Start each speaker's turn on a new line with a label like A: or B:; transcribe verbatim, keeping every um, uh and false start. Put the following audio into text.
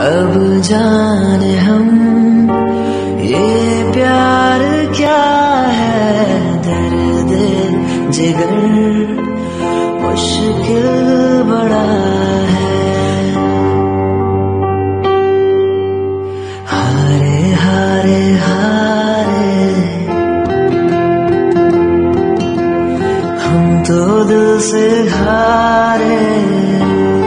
A: अब जाने हम ये प्यार क्या है, दर्द जिगर मुश्किल बड़ा है। हारे हारे हारे हम तो दिल से हारे।